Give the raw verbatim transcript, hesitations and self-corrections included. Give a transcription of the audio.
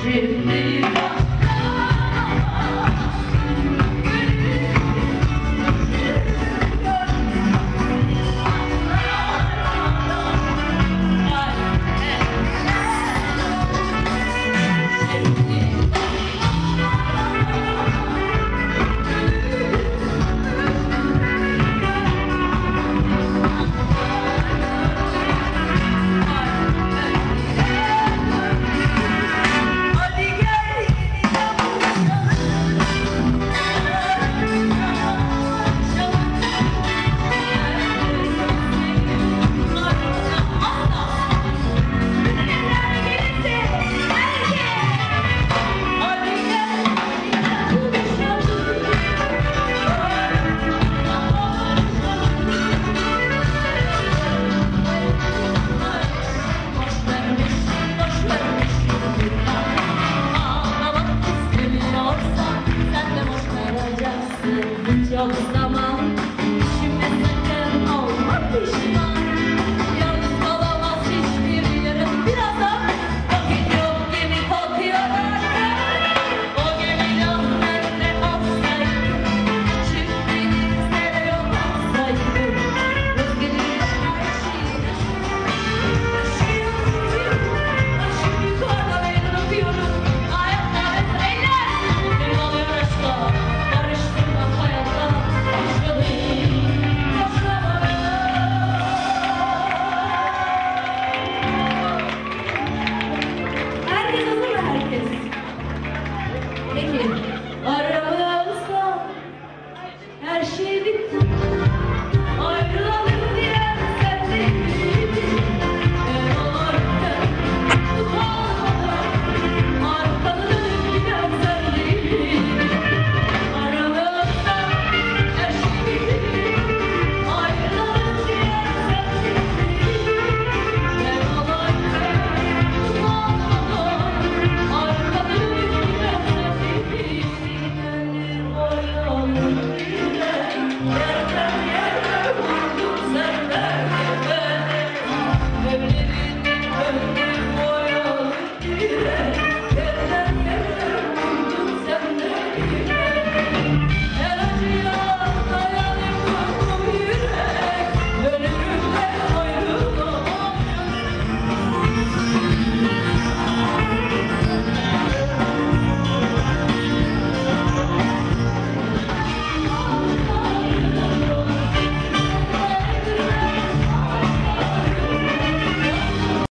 Çok zaman düşünme sakın olma pişman. Yalnız kalamaz hiçbir yarım. Birazdan vakit yok gemi kalkıyor artık. O gemi rahmetle olsaydı, şimdi gitse de yol olsaydı, rüzgarıyla her şeyi taşıyor. Başım yukarıda meydan okuyorum. Ayaklar eller beni alıyor aşka. Karıştırma hayata. Herkes hazır mı herkes? Peki.